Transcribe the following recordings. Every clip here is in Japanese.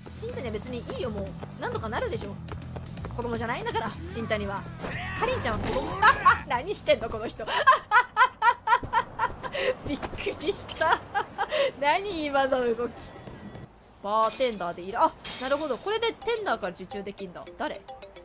新谷は別にいいよ、もう何とかなるでしょ。子供じゃないんだから新谷は。かりんちゃんは子供何してんのこの人びっくりした何今の動き。バーテンダーでいる。あ、なるほど、これでテンダーから受注できんだ。誰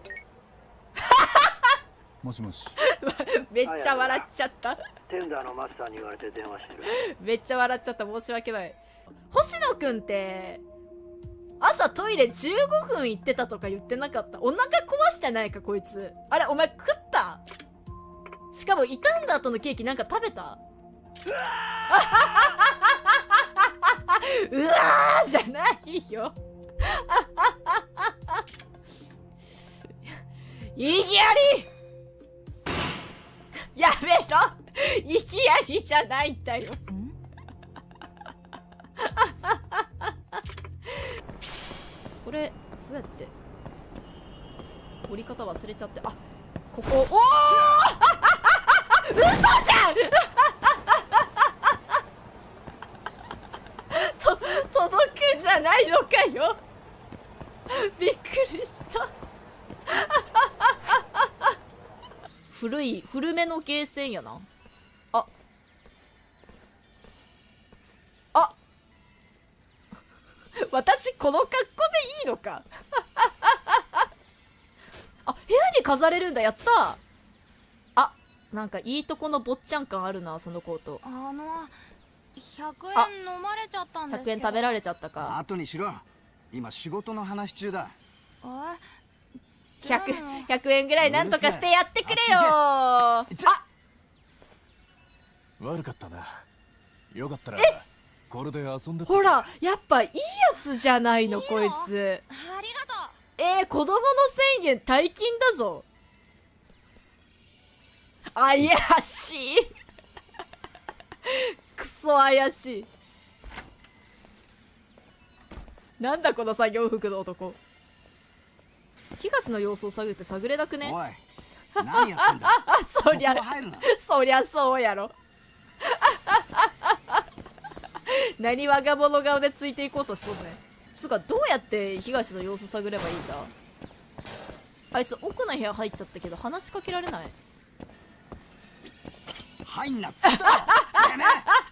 もしもしめっちゃ笑っちゃったテンダーのマスターに言われて電話してる。 めっちゃ笑っちゃった。申し訳ない。星野くんって朝トイレ15分行ってたとか言ってなかった？お腹壊してないかこいつ。あれお前食った？しかも傷んだ後のケーキなんか食べた？うわーじゃないよ意義ありやめろ意義ありじゃないんだよこれどうやって折り方忘れちゃって。あ、ここ。おお嘘じゃん届くんじゃないのかよびっくりした古めのゲーセンやな。あ私この格好でいいのかあ、部屋に飾れるんだ。やったー。あ、なんかいいとこの坊ちゃん感あるな、そのコート。 100円飲まれちゃったんですけど。 100円食べられちゃったか。 後にしろ。今仕事の話中だ。 100円ぐらいなんとかしてやってくれよー。あ、 悪かったな。よかったらこれで遊んで。 ほらやっぱいいやつじゃないのこいつ。 ありがとう。 子供の1000円大金だぞ。怪しいクソ怪しい。なんだこの作業服の男。東の様子を探って探れなくね。 おい何やってんだそりゃそりゃそうやろ何我が物顔でついていこうとしとんね。つうかどうやって東の様子探ればいいんだ。あいつ奥の部屋入っちゃったけど話しかけられない。 入んなっつったてめえ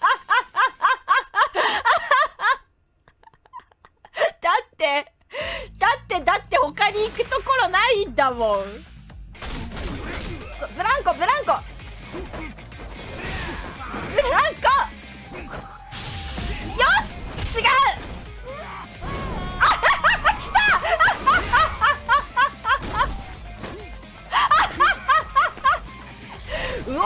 だって他に行くところないんだもん。ブランコよし違う来たうおりゃ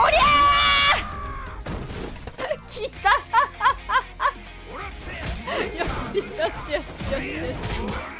ー来たよしよしよしよしよし。